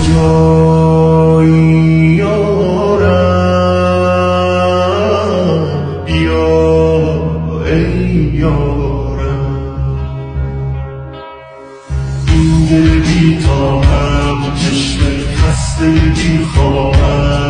کجایی یارم، بیا ای یارم. این دل بی تابم، چشم خسته بی خوابم،